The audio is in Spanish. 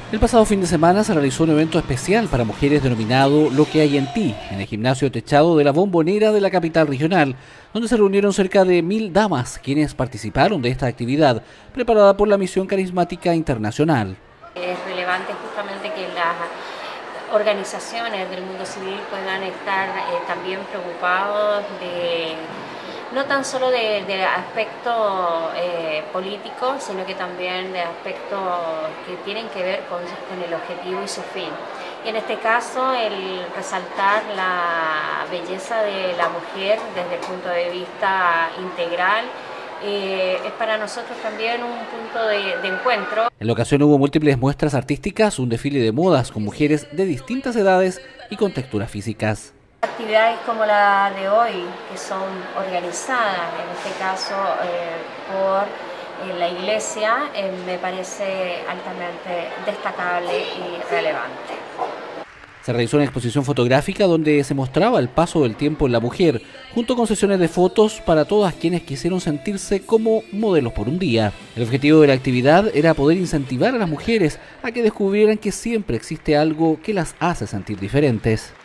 El pasado fin de semana se realizó un evento especial para mujeres denominado Lo que hay en ti, en el gimnasio techado de la Bombonera de la capital regional, donde se reunieron cerca de 1000 damas, quienes participaron de esta actividad preparada por la Misión Carismática Internacional. Es relevante justamente que las organizaciones del mundo civil puedan estar también preocupados no tan solo de aspectos políticos, sino que también de aspectos que tienen que ver con el objetivo y su fin. Y en este caso, el resaltar la belleza de la mujer desde el punto de vista integral, es para nosotros también un punto de encuentro. En la ocasión hubo múltiples muestras artísticas, un desfile de modas con mujeres de distintas edades y con texturas físicas. Actividades como la de hoy, que son organizadas, en este caso por la Iglesia, me parece altamente destacable y relevante. Se realizó una exposición fotográfica donde se mostraba el paso del tiempo en la mujer, junto con sesiones de fotos para todas quienes quisieron sentirse como modelos por un día. El objetivo de la actividad era poder incentivar a las mujeres a que descubrieran que siempre existe algo que las hace sentir diferentes.